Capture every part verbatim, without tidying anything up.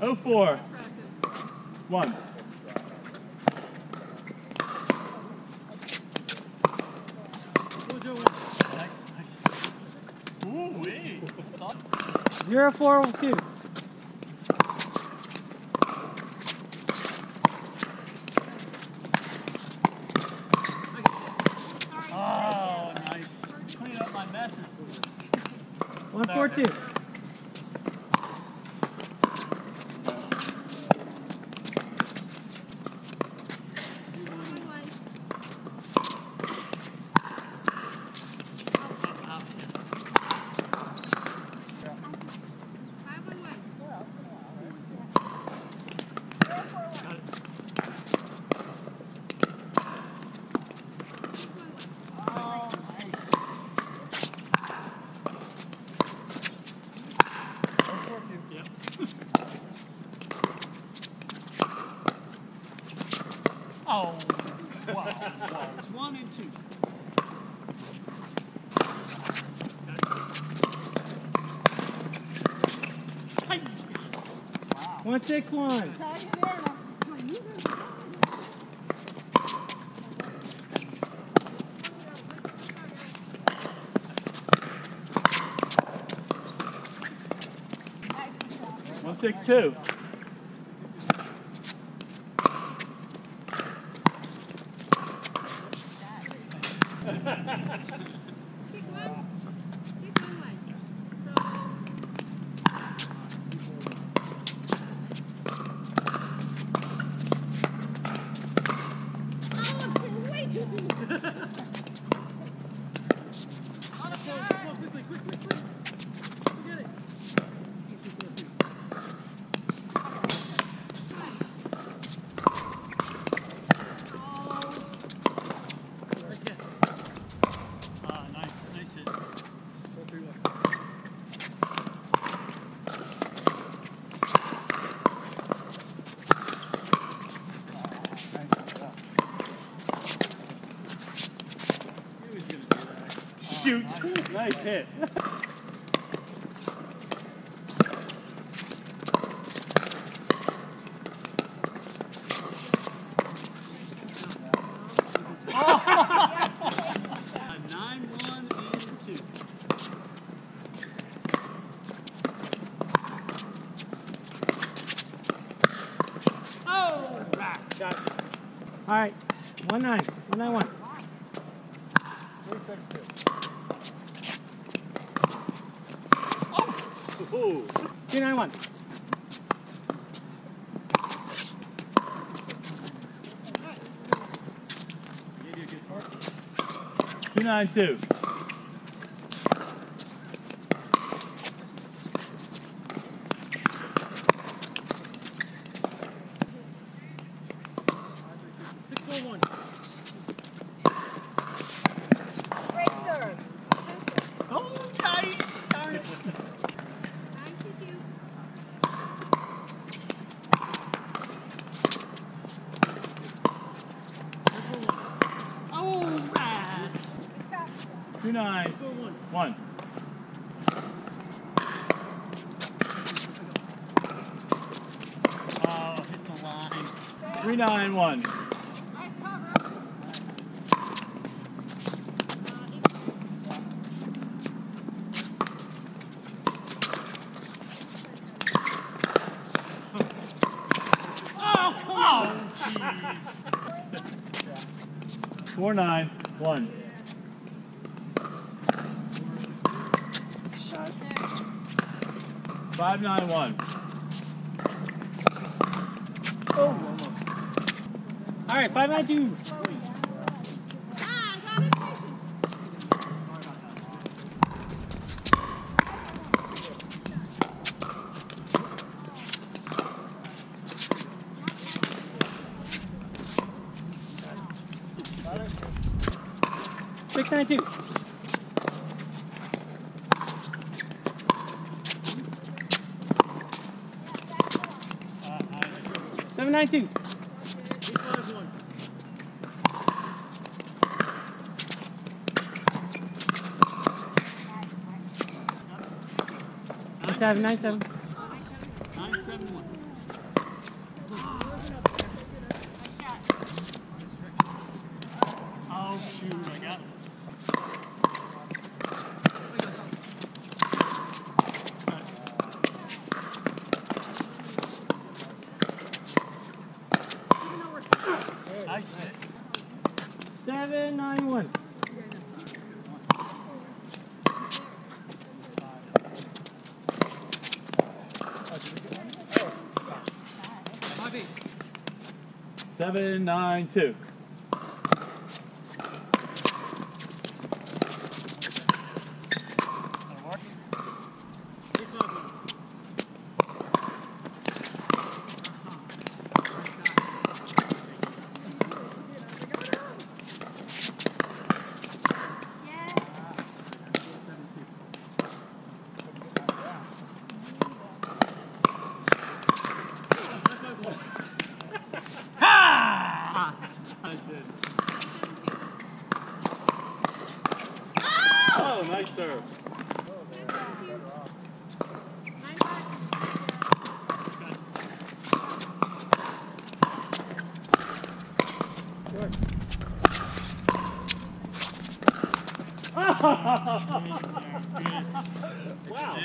Oh four. One. Ooh wee. Zero four two. Oh, nice. Clean up my messes. One four two. Oh, wow, wow. It's one and two. Wow. One six one. One six two. Six one? Six one one. So oh, way too soon. Quickly, quickly, quickly. Get it. Shoot! Nice hit. Nine one and two. Oh, right. Got it. All right. One nine. One nine one. Ooh. Two nine one. Two nine two. Six four one. Great serve. Oh, nice! Darn it. Nine two two. Oh, rats! Two nine one. Oh, hit the line. Three nine one. Nice cover. Oh, oh, jeez. Four nine one. Five nine one. Oh. All right. Five nine two. Ah, I got impatient. Six nine two. Seven nine two. Nine seven nine seven. Nine seven one. Oh shoot, I got it. Nice hit. Seven, nine, one. Seven, nine, two. Oh, nice serve. Wow.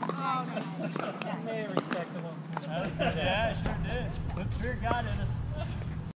Very respectable. That was good. Yeah, I sure did. Put pure God in us.